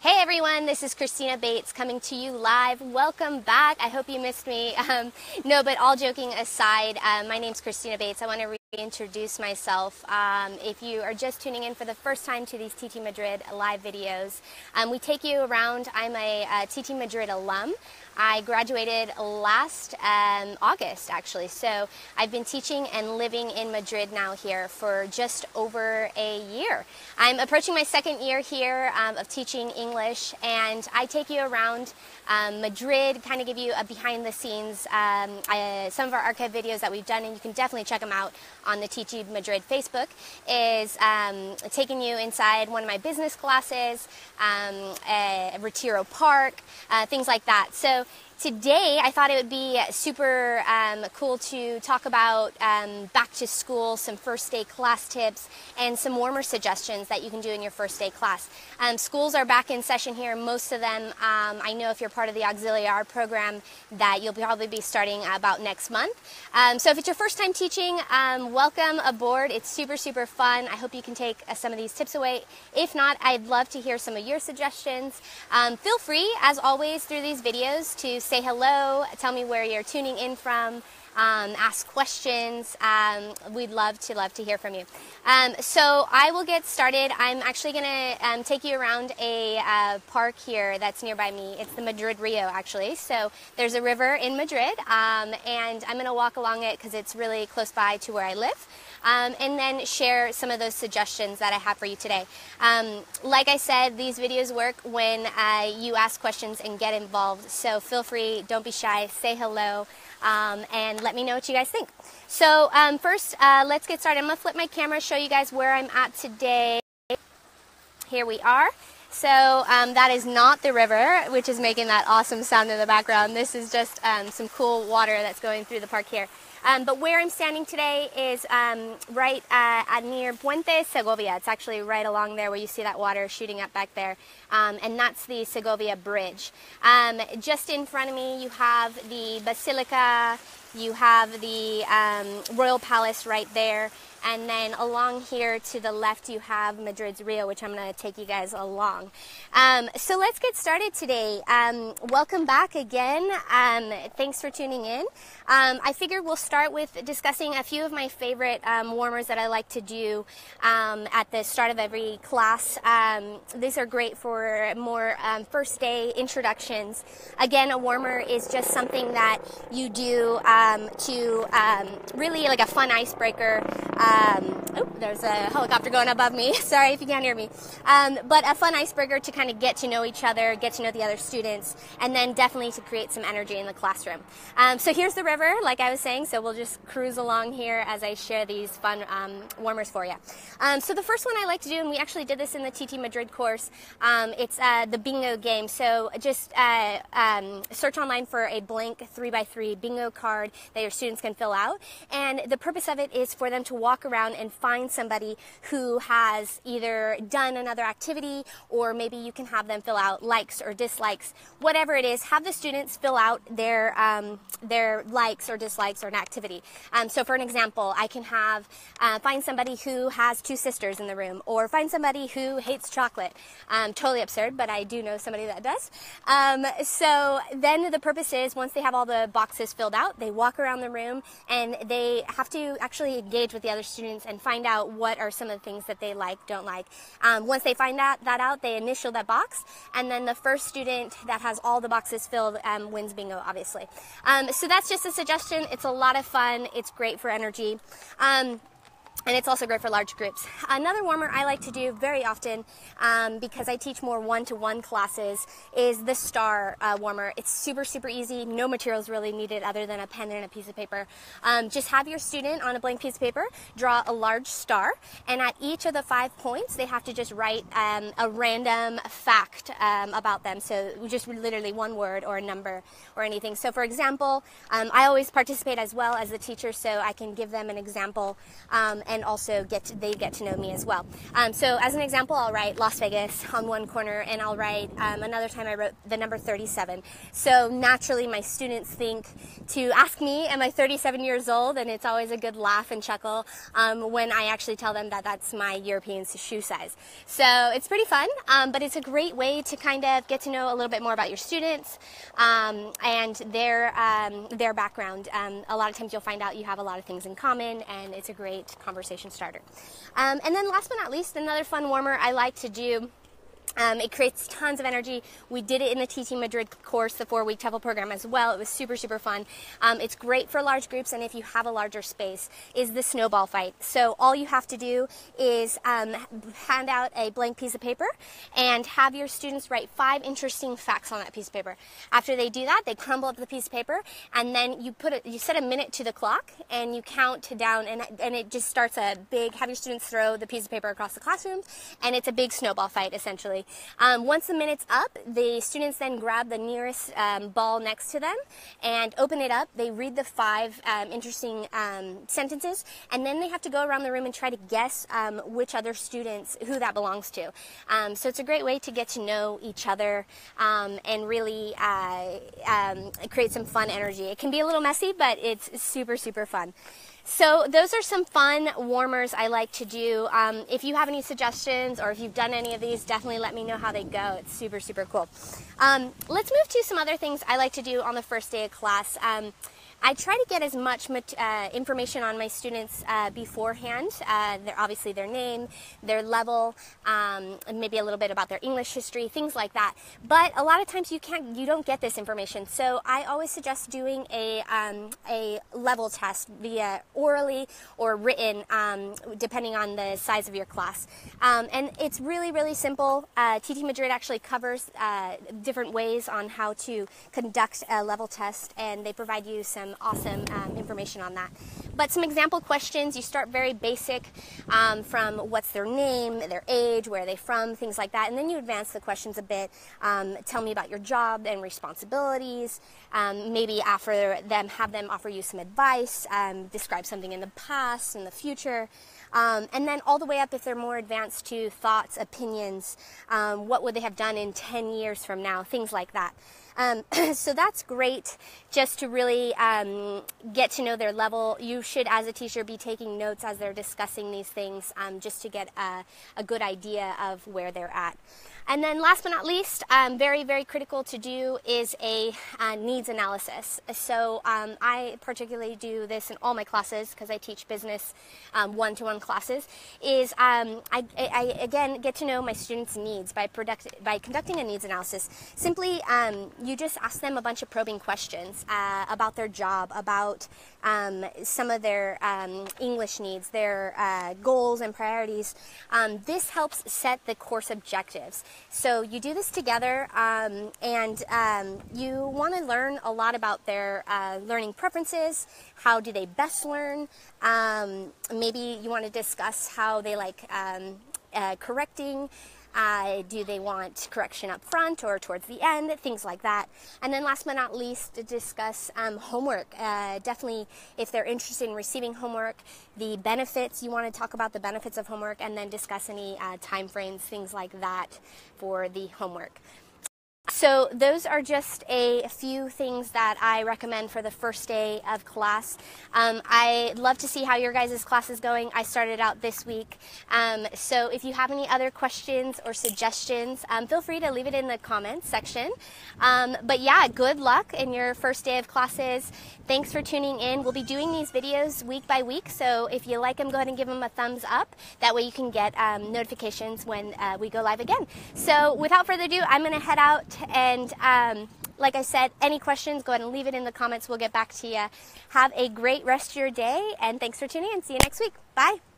Hey everyone, this is Christina Bates coming to you live. Welcome back. I hope you missed me. No, but all joking aside, my name's Christina Bates. I want to reintroduce myself. If you are just tuning in for the first time to these TT Madrid live videos, we take you around. I'm a TT Madrid alum. I graduated last August, actually, so I've been teaching and living in Madrid now here for just over a year. I'm approaching my second year here of teaching English, and I take you around Madrid, kind of give you a behind the scenes, some of our archive videos that we've done, and you can definitely check them out on the TT Madrid Facebook, is taking you inside one of my business classes, Retiro Park, things like that. So today, I thought it would be super cool to talk about back to school, some first day class tips, and some warmer suggestions that you can do in your first day class. Schools are back in session here, most of them. I know if you're part of the auxiliary program that you'll probably be starting about next month. So if it's your first time teaching, welcome aboard. It's super, super fun. I hope you can take some of these tips away. If not, I'd love to hear some of your suggestions. Feel free, as always, through these videos to say hello, tell me where you're tuning in from, ask questions. We'd love to hear from you. So I will get started. I'm actually going to take you around a park here that's nearby me. It's the Madrid Rio, actually. So there's a river in Madrid, and I'm going to walk along it because it's really close by to where I live. And then share some of those suggestions that I have for you today. Like I said, these videos work when you ask questions and get involved, so feel free, don't be shy, say hello, and let me know what you guys think. So first, let's get started. I'm going to flip my camera, show you guys where I'm at today. Here we are. So that is not the river, which is making that awesome sound in the background. This is just some cool water that's going through the park here. But where I'm standing today is right near Puente Segovia. It's actually right along there where you see that water shooting up back there. And that's the Segovia Bridge. Just in front of me you have the Basilica, you have the Royal Palace right there. And then along here to the left you have Madrid's Rio, which I'm going to take you guys along. So let's get started today. Welcome back again. Thanks for tuning in. I figured we'll start with discussing a few of my favorite warmers that I like to do at the start of every class. These are great for more first day introductions. Again, a warmer is just something that you do to really like a fun icebreaker. There's a helicopter going above me. Sorry if you can't hear me. But a fun icebreaker to kind of get to know each other, get to know the other students, and then definitely to create some energy in the classroom. So here's the river, like I was saying, so we'll just cruise along here as I share these fun warmers for you. So the first one I like to do, and we actually did this in the TT Madrid course, it's the bingo game. So just search online for a blank 3x3 bingo card that your students can fill out. And the purpose of it is for them to walk around and find somebody who has either done another activity, or maybe you can have them fill out likes or dislikes, whatever it is. Have the students fill out their likes or dislikes or an activity. So for an example, I can have find somebody who has two sisters in the room, or find somebody who hates chocolate. Totally absurd, but I do know somebody that does. So then the purpose is, once they have all the boxes filled out, they walk around the room and they have to actually engage with the other students and find out what are some of the things that they like, don't like. Once they find that out, they initial that box, and then the first student that has all the boxes filled wins bingo, obviously. So that's just a suggestion. It's a lot of fun. It's great for energy. And it's also great for large groups. Another warmer I like to do very often, because I teach more one-to-one classes, is the star warmer. It's super, super easy. No materials really needed other than a pen and a piece of paper. Just have your student on a blank piece of paper draw a large star, and at each of the 5 points, they have to just write a random fact about them. So just literally one word or a number or anything. So for example, I always participate as well as the teacher, so I can give them an example. And and also they get to know me as well. So as an example, I'll write Las Vegas on one corner, and I'll write another time I wrote the number 37. So naturally my students think to ask me, am I 37 years old? And it's always a good laugh and chuckle when I actually tell them that that's my European shoe size. So it's pretty fun, but it's a great way to kind of get to know a little bit more about your students and their background. A lot of times you'll find out you have a lot of things in common, and it's a great conversation starter. And then last but not least, another fun warmer I like to do. It creates tons of energy. We did it in the TtMadrid course, the 4-week TEFL program as well. It was super, super fun. It's great for large groups, and if you have a larger space, is the snowball fight. So all you have to do is hand out a blank piece of paper and have your students write 5 interesting facts on that piece of paper. After they do that, they crumble up the piece of paper, and then you set a minute to the clock, and you count down, and it just starts have your students throw the piece of paper across the classroom, and it's a big snowball fight, essentially. Once the minute's up, the students then grab the nearest ball next to them and open it up. They read the 5 interesting sentences, and then they have to go around the room and try to guess which other students, who that belongs to. So it's a great way to get to know each other and really create some fun energy. It can be a little messy, but it's super, super fun. So those are some fun warmers I like to do. If you have any suggestions, or if you've done any of these, definitely let me know how they go. It's super, super cool. Let's move to some other things I like to do on the first day of class. I try to get as much information on my students beforehand. Obviously their name, their level, maybe a little bit about their English history, things like that. But a lot of times you don't get this information. So I always suggest doing a level test via orally or written, depending on the size of your class. And it's really, really simple. TtMadrid actually covers different ways on how to conduct a level test, and they provide you some awesome information on that. But some example questions, you start very basic from what's their name, their age, where are they from, things like that, and then you advance the questions a bit. Tell me about your job and responsibilities. Maybe have them offer you some advice, describe something in the past, in the future. And then all the way up, if they're more advanced, to thoughts, opinions, what would they have done in 10 years from now, things like that. So that's great just to really get to know their level. You should, as a teacher, be taking notes as they're discussing these things, just to get a good idea of where they're at. And then last but not least, very, very critical to do is a needs analysis. So I particularly do this in all my classes because I teach business one-to-one classes, is I again get to know my students' needs by conducting a needs analysis. Simply, you just ask them a bunch of probing questions about their job, about some of their English needs, their goals and priorities. This helps set the course objectives. So you do this together, and you want to learn a lot about their learning preferences. How do they best learn? Maybe you want to discuss how they like correcting. Do they want correction up front or towards the end? Things like that. And then last but not least, discuss homework. Definitely, if they're interested in receiving homework, the benefits, you want to talk about the benefits of homework, and then discuss any time frames, things like that for the homework. So those are just a few things that I recommend for the first day of class. I'd love to see how your guys' class is going. I started out this week. So if you have any other questions or suggestions, feel free to leave it in the comments section. But yeah, good luck in your first day of classes. Thanks for tuning in. We'll be doing these videos week by week, so if you like them, go ahead and give them a thumbs up. That way you can get notifications when we go live again. So without further ado, I'm going to head out, and like I said, any questions, go ahead and leave it in the comments. We'll get back to you. Have a great rest of your day, and thanks for tuning in. See you next week. Bye.